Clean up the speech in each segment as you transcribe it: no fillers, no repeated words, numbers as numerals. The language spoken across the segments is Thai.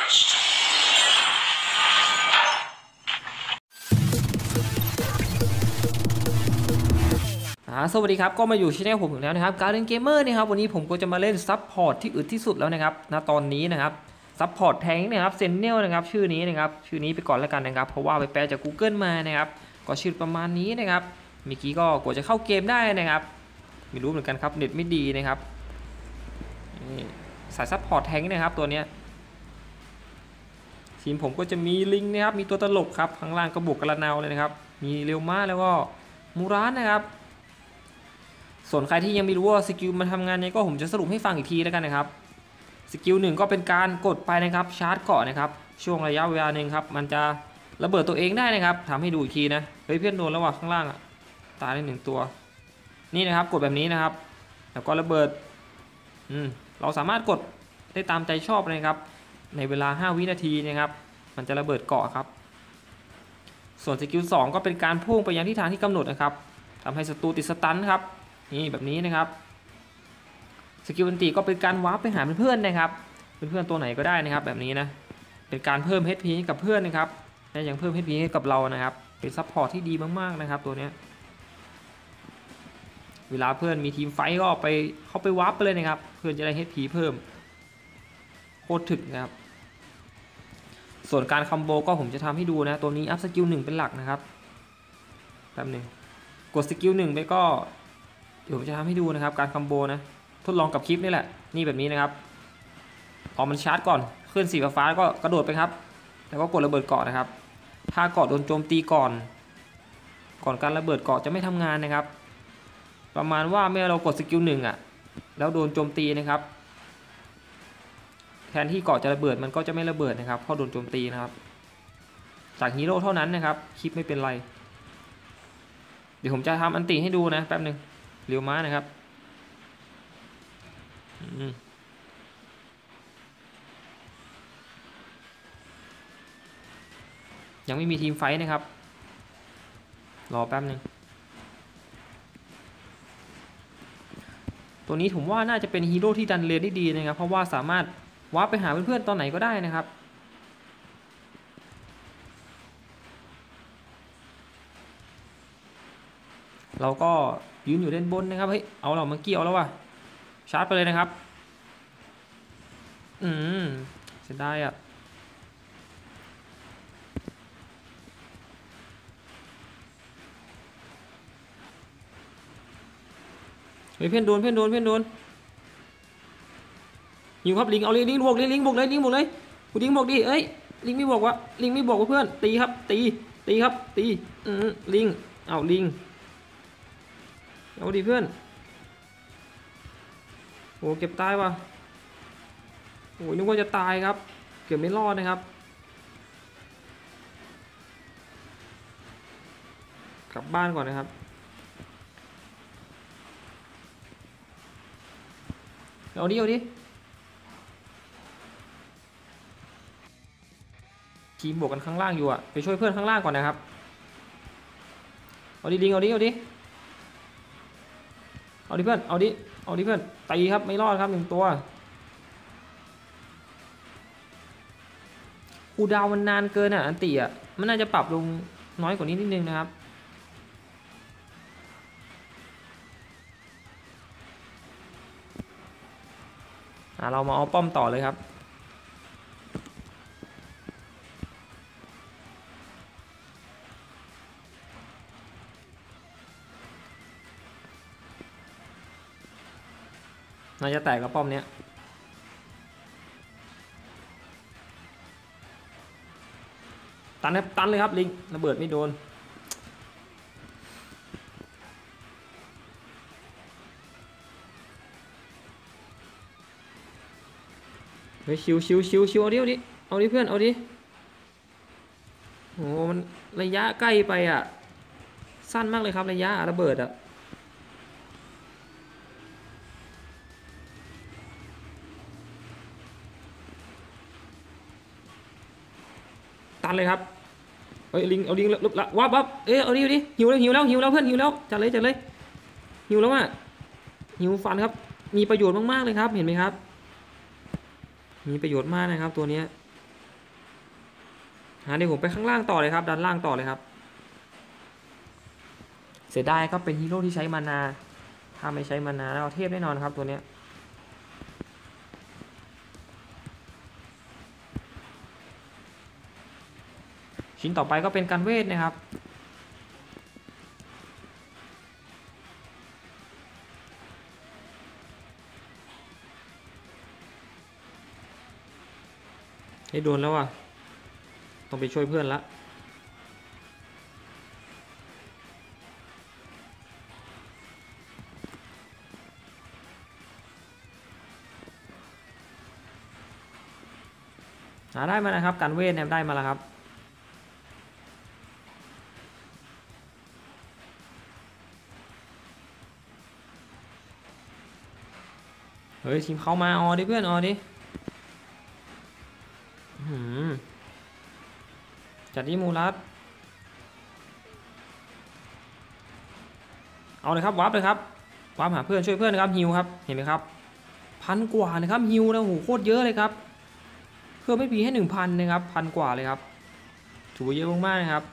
สวัสดีครับก็มาอยู่ช่องผมอีกแล้วนะครับการเล่นเกมเมอร์นะครับวันนี้ผมก็จะมาเล่นซับพอร์ตที่อึดที่สุดแล้วนะครับณตอนนี้นะครับซับพอร์ตแทงนะครับเซนเนลนะครับชื่อนี้ไปก่อนแล้วกันนะครับเพราะว่าไปแปลจาก Google มานะครับก็ชื่อประมาณนี้นะครับเมื่อกี้ก็กว่าจะเข้าเกมได้นะครับไม่รู้เหมือนกันครับเน็ตไม่ดีนะครับสายซับพอร์ตแทงนะครับตัวเนี้ยทีมผมก็จะมีลิงนะครับมีตัวตลกครับข้างล่างก็บวกกระนาวเลยนะครับมีเร็วมากแล้วก็มูรานนะครับส่วนใครที่ยังไม่รู้ว่าสกิลมันทำงานยังไงก็ผมจะสรุปให้ฟังอีกทีแล้วกันนะครับสกิล1ก็เป็นการกดไปนะครับชาร์จเกาะนะครับช่วงระยะเวลาหนึ่งครับมันจะระเบิดตัวเองได้นะครับทำให้ดูอีกทีนะเฮ้ยเพื่อนโดนแล้วว่ะข้างล่างอ่ะตายได้1ตัวนี่นะครับกดแบบนี้นะครับแล้วก็ระเบิดเราสามารถกดได้ตามใจชอบเลยครับในเวลา5วินาทีนะครับมันจะระเบิดเกาะครับส่วนสกิล2ก็เป็นการพุ่งไปยังทิศทางที่กำหนดนะครับทำให้ศัตรูติดสตันครับนี่แบบนี้นะครับสกิลอันตีก็เป็นการวาร์ปไปหาเพื่อนๆนะครับเพื่อนๆตัวไหนก็ได้นะครับแบบนี้นะเป็นการเพิ่ม HP ให้กับเพื่อนนะครับและยังเพิ่ม HP ให้กับเรานะครับเป็นซัพพอร์ตที่ดีมากๆนะครับตัวนี้เวลาเพื่อนมีทีมไฟก็เข้าไปวาร์ปไปเลยนะครับเพื่อนจะได้ HP เพิ่มโคตรถึกนะครับส่วนการคัมโบก็ผมจะทำให้ดูนะตัวนี้อัพสกิล1เป็นหลักนะครับแป๊บนึงกดสกิล1ไปก็เดี๋ยวผมจะทำให้ดูนะครับการคัมโบนะทดลองกับคลิปนี่แหละนี่แบบนี้นะครับพอมันชาร์จก่อนขึ้นสีฟ้าก็กระโดดไปครับแล้วก็กดระเบิดเกาะนะครับถ้าเกาะโดนโจมตีก่อนการระเบิดเกาะจะไม่ทำงานนะครับประมาณว่าเมื่อเรากดสกิล1อ่ะแล้วโดนโจมตีนะครับแทนที่เกาะจะระเบิดมันก็จะไม่ระเบิดนะครับเพราะโดนโจมตีนะครับจากฮีโร่เท่านั้นนะครับคลิปไม่เป็นไรเดี๋ยวผมจะทำอันติให้ดูนะแป๊บนึงเร็วม้านะครับยังไม่มีทีมไฟท์นะครับรอแป๊บนึงตัวนี้ผมว่าน่าจะเป็นฮีโร่ที่ดันเลนได้ดีนะครับเพราะว่าสามารถวาร์ปไปหาเพื่อนๆตอนไหนก็ได้นะครับเราก็ยืนอยู่ด้านบนนะครับเฮ้ยเอาเราเมื่อกี้เอาแล้วว่ะชาร์จไปเลยนะครับเสียดายอ่ะเฮ้ยเพื่อนโดนหิวครับลิงเอาลิงบวกเลยลิงบวกเลยกูลิงบวกดิเอ้ยลิงไม่บอกว่าเพื่อนตีครับตีครับลิงเอาลิงเอาดิเพื่อนโอ้เก็บตายว่ะโอ้ยนึกว่าจะตายครับเกือบไม่รอดนะครับกลับบ้านก่อนนะครับเอาดิทีมบวกกันข้างล่างอยู่อ่ะไปช่วยเพื่อนข้างล่างก่อนนะครับเอาดิลิงเอาดิเพื่อนเอาดิเพื่อนตีครับไม่รอดครับ1ตัวคูดาวมันนานเกินอ่ะอันตีอ่ะมันน่าจะปรับลงน้อยกว่านี้นิดนึงนะครับเรามาเอาป้อมต่อเลยครับน่าจะแตกกับป้อมเนี้ยตันเลยครับลิงระเบิดไม่โดนเฮ้ยชิวเอาดิเพื่อนเอาดิโอ้มันระยะใกล้ไปอ่ะสั้นมากเลยครับระยะระเบิดอ่ะตันเลยครับเฮ้ยลิงเอาลิงละวับเอาดิหิวแล้วเพื่อนหิวแล้วจัดเลยหิวแล้วอ่ะหิวฟันครับมีประโยชน์มากๆเลยครับเห็นไหมครับมีประโยชน์มากนะครับตัวนี้เดี๋ยวผมไปข้างล่างต่อเลยครับด้านล่างต่อเลยครับเสียดายครับเป็นฮีโร่ที่ใช้มานาถ้าไม่ใช้มานาแล้วเทพแน่นอนครับตัวเนี้ยชิ้นต่อไปก็เป็นการเวทนะครับให้โดนแล้วอ่ะต้องไปช่วยเพื่อนละได้มานะครับการเวทเนี่ยได้มาแล้วครับเฮ้ยทีมเขามาออดิเพื่อนออดิจัดที่มูรัสเอาเลยครับวาร์ปเลยครับวาร์ปหาเพื่อนช่วยเพื่อนนะครับฮิวครับเห็นไหมครับ1,000 กว่าเลยครับฮิวนะโหโคตรเยอะเลยครับเพื่อไม่พีให้1,000นะครับ1,000 กว่าเลยครับถือว่าเยอะมากๆนะครับ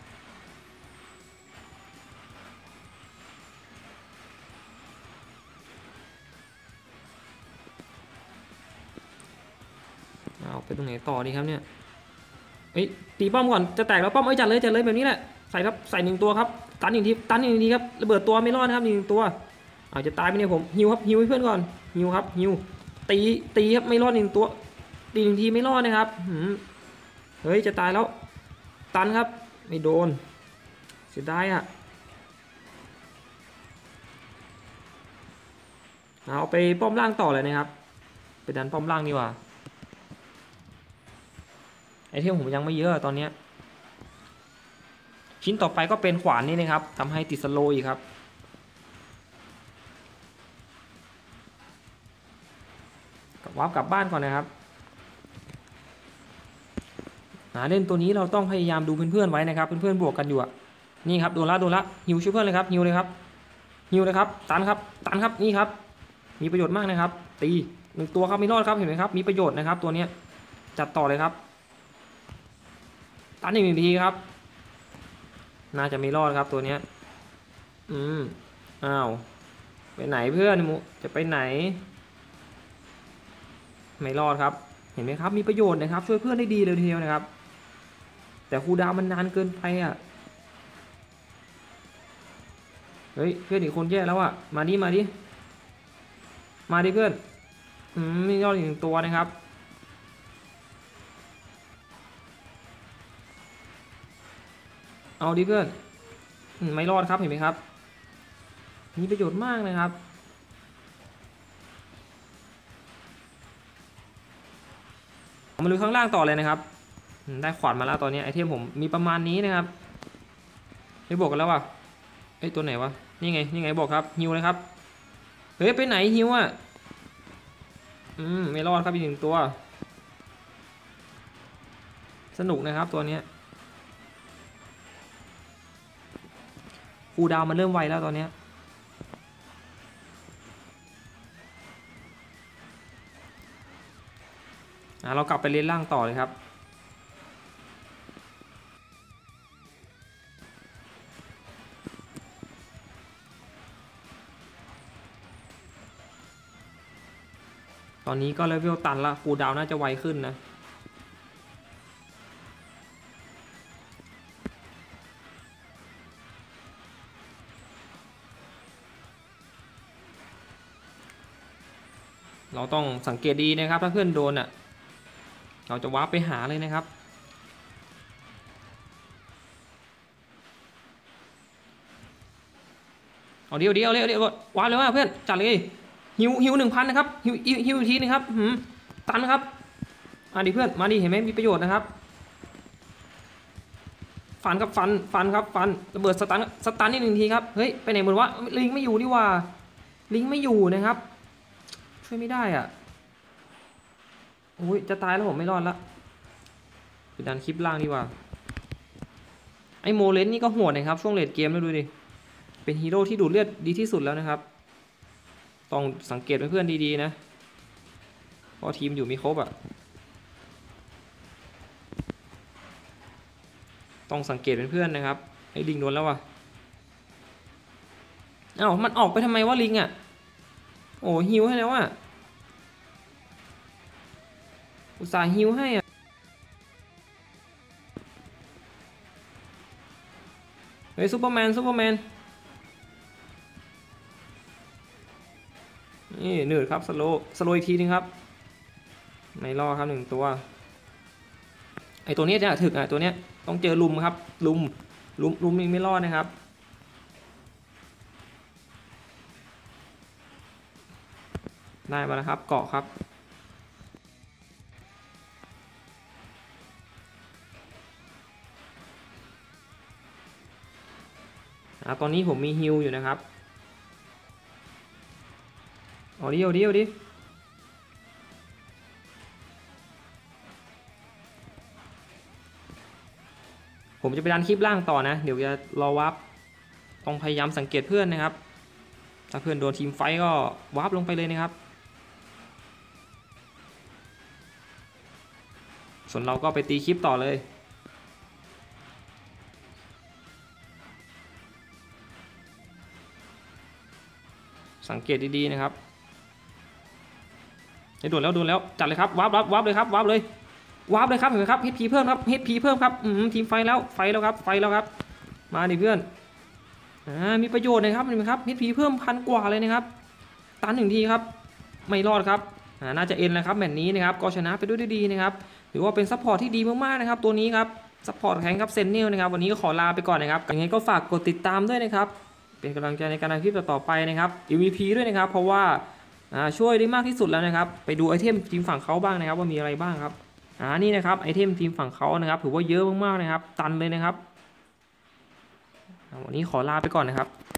เอาไปตรงไหนต่อดีครับเนี่ยตีป้อมก่อนจะแตกแล้วป้อมจัดเลยแบบนี้แหละใส่ครับใส่1 ตัวครับตัน1 ทีตัน1 ทีครับระเบิดตัวไม่รอดนะครับ1 ตัวเอาจะตายไปเนี่ยผมฮิวครับฮิวให้เพื่อนก่อนฮิวครับฮิวตีครับไม่รอด1 ตัวตี1 ทีไม่รอดนะครับเฮ้ยจะตายแล้วตันครับไม่โดนเสียดายอ่ะเอาไปป้อมล่างต่อเลยนะครับไปดันป้อมล่างดีกว่าไอเทมผมยังไม่เยอะตอนนี้ชิ้นต่อไปก็เป็นขวานนี่นะครับทำให้ติดสโลว์อีกครับวาร์ปกลับบ้านก่อนนะครับเล่นตัวนี้เราต้องพยายามดูเพื่อนๆไว้นะครับเพื่อนๆบวกกันอยู่อ่ะนี่ครับโดนละฮิวช่วยเพื่อนเลยครับฮิวเลยครับตันครับนี่ครับมีประโยชน์มากนะครับตี1 ตัวครับไม่รอดครับเห็นไหมครับมีประโยชน์นะครับตัวนี้จัดต่อเลยครับตันอีก1 ทีครับน่าจะไม่รอดครับตัวนี้อ้าวไปไหนเพื่อนมุจะไปไหนไม่รอดครับเห็นไหมครับมีประโยชน์นะครับช่วยเพื่อนได้ดีเลยทีเดียวนะครับแต่คูลดาวน์มันนานเกินไปอ่ะเฮ้ยเพื่อนอีกคนแย่แล้วอ่ะมาดิเพื่อนไม่รอดอีก1 ตัวนะครับเอาดิเพื่อนไม่รอดครับเห็นไหมครับมีประโยชน์มากนะครับมาดูข้างล่างต่อเลยนะครับได้ขวานมาแล้วตอนนี้ไอเทมผมมีประมาณนี้นะครับไม่บอกกันแล้วว่ะตัวไหนวะนี่ไงบอกครับฮิวเลยครับเฮ้ยไปไหนฮิวอ่ะไม่รอดครับอีก1 ตัวสนุกนะครับตัวนี้คูลดาวน์มันเริ่มไวแล้วตอนนี้เรากลับไปเล่นล่างต่อเลยครับตอนนี้ก็เลเวลตันละคูลดาวน์น่าจะไวขึ้นนะเราต้องสังเกตดีนะครับถ้าเพื่อนโดนอ่ะเราจะวาร์ปไปหาเลยนะครับเอาเดี๋ยววาร์ปเลยว่าเพื่อนจัดเลยฮิว1,000นะครับฮิวอีกทีนึงครับตันครับดิเพื่อนมาดิเห็นไหมมีประโยชน์นะครับฟันครับฟันระเบิดสตันนี่1 ทีครับเฮ้ยไปไหนหมดวะลิงไม่อยู่นี่ว่าลิงไม่อยู่นะครับช่วยไม่ได้อ่ะโอ้ยจะตายแล้วผมไม่รอดละไปดันคลิปล่างดีกว่าไอโมเลนนี่ก็โหดนะครับช่วงเลดเกมแล้วดูดิเป็นฮีโร่ที่ดูดเลือดดีที่สุดแล้วนะครับต้องสังเกตเพื่อนดีๆนะเพราะทีมอยู่มีครบอ่ะต้องสังเกตเป็นเพื่อนนะครับไอ้ลิงโดนแล้ววะเอ้ามันออกไปทำไมวะลิงอ่ะโอ้ฮิวให้แล้วอ่ะอุตส่าห์ฮิวให้อ่ะเฮ้ยซูเปอร์แมนนี่หนืดครับสโลอีกทีนึงครับไม่รอดครับ1ตัวไอตัวนี้จะถึกอ่ะตัวเนี้ยต้องเจอลุมครับลุมไม่รอดนะครับได้มาแล้วครับเกาะครับตอนนี้ผมมีฮิลอยู่นะครับเอาดิผมจะไปดันคลิปล่างต่อนะเดี๋ยวจะรอวับต้องพยายามสังเกตเพื่อนนะครับถ้าเพื่อนโดนทีมไฟก็วับลงไปเลยนะครับส่วนเราก็ไปตีคลิปต่อเลยสังเกตดีๆนะครับโดนแล้วจัดเลยครับวับเลยครับวับเลยครับเห็นไหมครับHPเพิ่มครับHPเพิ่มครับทีมไฟแล้วครับมาดิเพื่อนมีประโยชน์นะครับเห็นไหมครับ HP เพิ่ม1,000 กว่าเลยนะครับตัน1 ทีครับไม่รอดครับน่าจะเอ็นแล้วครับแมตช์นี้นะครับก็ชนะไปด้วยดีนะครับถือว่าเป็นซัพพอร์ตที่ดีมากๆนะครับตัวนี้ครับซัพพอร์ตแข่งกับเซนเนลนะครับวันนี้ก็ขอลาไปก่อนนะครับยังไงก็ฝากกดติดตามด้วยนะครับเป็นกำลังใจในการทำคลิปต่อไปนะครับ MVP ด้วยนะครับเพราะว่าช่วยได้มากที่สุดแล้วนะครับไปดูไอเทมทีมฝั่งเขาบ้างนะครับว่ามีอะไรบ้างครับนี่นะครับไอเทมทีมฝั่งเขานะครับถือว่าเยอะมากๆนะครับตันเลยนะครับวันนี้ขอลาไปก่อนนะครับ